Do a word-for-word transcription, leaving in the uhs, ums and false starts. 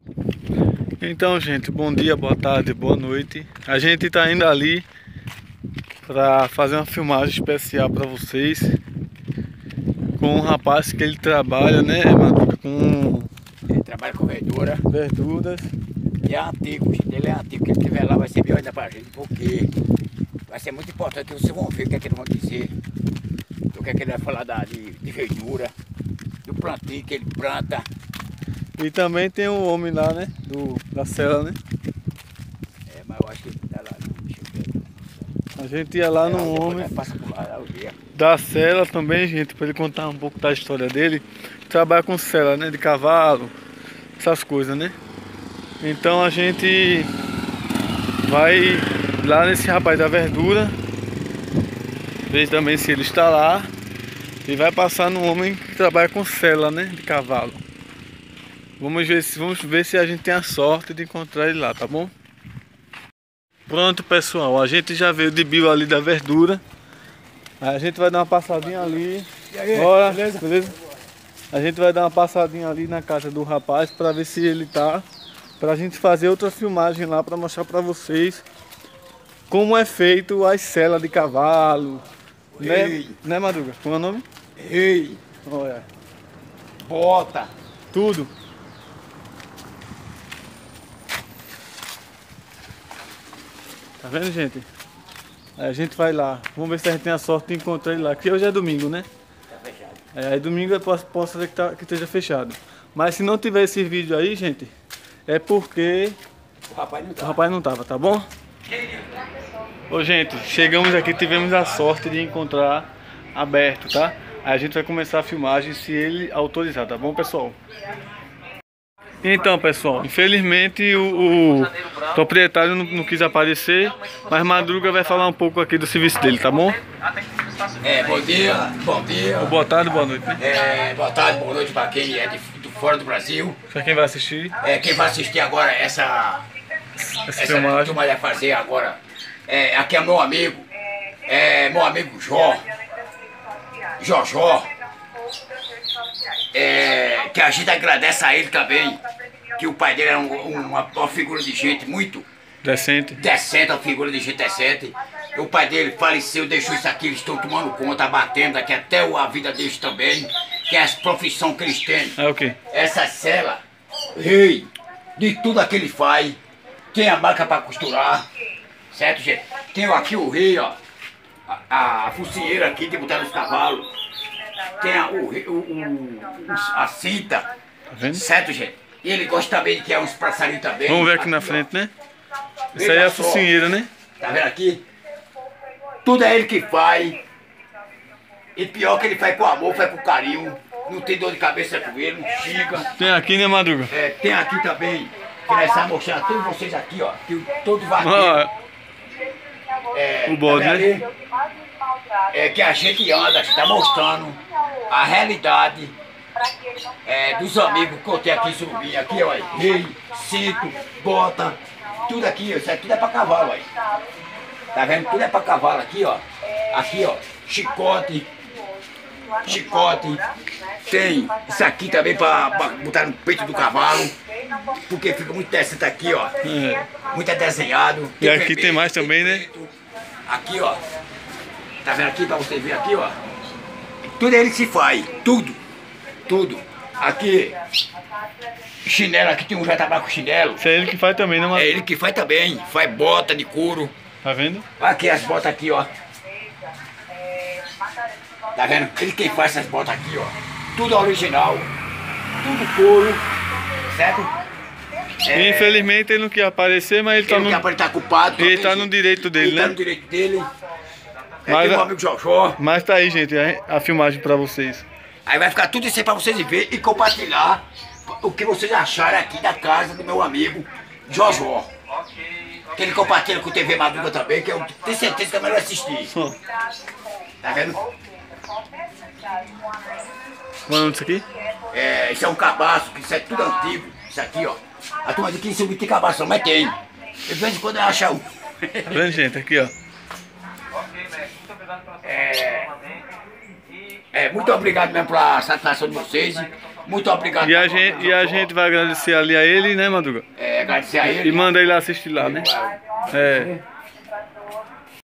Então, gente, bom dia, boa tarde, boa noite. A gente tá indo ali para fazer uma filmagem especial para vocês com um rapaz que ele trabalha, né, Madruga, com Ele trabalha com verdura verduras. e é antigo, ele é antigo. Quem estiver lá vai ser melhor ainda pra gente, porque vai ser muito importante. Vocês vão ver o que é que eles vão dizer, o que é que ele vai falar da, de, de verdura, do plantio que ele planta. E também tem um homem lá, né, do, da cela, né? É, mas eu acho que ele tá lá. Deixa eu ver. A gente ia lá É, no depois homem nós passa por lá, lá eu vi. da cela também, gente, para ele contar um pouco da história dele. Trabalha com cela, né, de cavalo, essas coisas, né? Então a gente vai lá nesse rapaz da verdura, ver também se ele está lá, e vai passar no homem que trabalha com cela, né, de cavalo. Vamos ver se, vamos ver se a gente tem a sorte de encontrar ele lá, tá bom? Pronto, pessoal, a gente já veio de bio ali da verdura. A gente vai dar uma passadinha ali. E aí, Bora, beleza? beleza? A gente vai dar uma passadinha ali na casa do rapaz para ver se ele tá, pra gente fazer outra filmagem lá para mostrar para vocês como é feito as celas de cavalo, né, Ei. né, Madruga? Como é o nome? Ei, Olha, bota! tudo. Tá vendo, gente? Aí a gente vai lá. Vamos ver se a gente tem a sorte de encontrar ele lá. Que hoje é domingo, né? Tá fechado. É, aí domingo eu posso, posso ser que, tá, que esteja fechado. Mas se não tiver esse vídeo aí, gente, é porque O rapaz não o tá. rapaz não tava, tá bom? Ô, gente, chegamos aqui, tivemos a sorte de encontrar aberto, tá? Aí a gente vai começar a filmagem se ele autorizar, tá bom, pessoal? Então, pessoal, infelizmente o, o proprietário não, não quis aparecer, mas Madruga vai falar um pouco aqui do serviço dele, tá bom? É, bom dia, bom dia. Ou boa tarde, boa noite, né? É, boa tarde, boa noite para quem é de, de fora do Brasil. Pra quem vai assistir É, quem vai assistir agora essa, essa essa filmagem. turma vai fazer agora. É, aqui é meu amigo, é meu amigo Jó, Jojó. É, que a gente agradece a ele também, que o pai dele era um- uma, uma figura de gente muito Decente. decente, uma figura de gente decente. E o pai dele faleceu, deixou isso aqui, eles estão tomando conta, batendo aqui até a vida deles também, que é a profissão que eles têm. É o quê? Essa cela, rei, de tudo aquilo ele faz, tem a máquina para costurar, certo, gente? Tem aqui o rei, ó, a, a focinheira aqui de botar nos cavalos, tem a, o, rei- o, o- o- a cinta, Tá vendo? certo, gente? E ele gosta também de criar uns passarinhos também. Vamos ver aqui na ó. frente, né? Isso aí é a Veja só. focinheira, né? Tá vendo aqui? Tudo é ele que faz. E pior que ele faz com amor, faz com carinho. Não tem dor de cabeça com ele, não xinga. Tem aqui, né, Madruga? É, tem aqui também, que nós vamos mostrar a todos vocês aqui, ó. Que todo vaqueiro. Ó, É, o bode, tá vendo né? ali? É que a gente anda, está mostrando a realidade é, dos amigos que eu tenho aqui em Surubim. Aqui, ó, rei, cinto, bota, tudo aqui, ó, isso aqui tudo é pra cavalo, aí. Tá vendo? Tudo é pra cavalo aqui, ó. Aqui, ó, chicote, chicote. Tem isso aqui também pra, pra botar no peito do cavalo, porque fica muito decente aqui, ó. é. Muito é desenhado. E aqui vermelho, tem mais também, né? preto. Aqui, ó. Tá vendo aqui pra você ver aqui, ó? Tudo ele se faz, tudo, tudo. Aqui, chinelo, aqui tem um já trabalha com chinelo. Isso é ele que faz também, né, É Madruga? ele que faz também, faz bota de couro. Tá vendo? Aqui as botas aqui, ó. Tá vendo? Ele quem faz essas botas aqui, ó. Tudo original, tudo couro, certo? É, Infelizmente ele não quis aparecer, mas ele tá ele no... não quer estar culpado. Ele também, tá no direito dele, ele tá né? no direito dele. É, Mas tem meu a- amigo Jojó. Mas tá aí, gente, a, a filmagem pra vocês. Aí vai ficar tudo isso aí pra vocês verem e compartilhar o que vocês acharam aqui da casa do meu amigo Jojó. Que ele compartilha com o T V Madruga também, que eu tenho certeza que a melhor assistir. Ó, Tá vendo? qual é o nome disso aqui? É, isso é um cabaço, que isso é tudo antigo. Isso aqui, ó. A turma diz que isso não tem cabaço, não, mas tem. De vez em quando eu acho um. Tá vendo, gente? Aqui, ó. É, é, muito obrigado mesmo pela satisfação de vocês. Muito obrigado. E a, gente, e a gente vai agradecer ali a ele, né, Madruga? É, agradecer a ele. E manda ele assistir lá, né? É.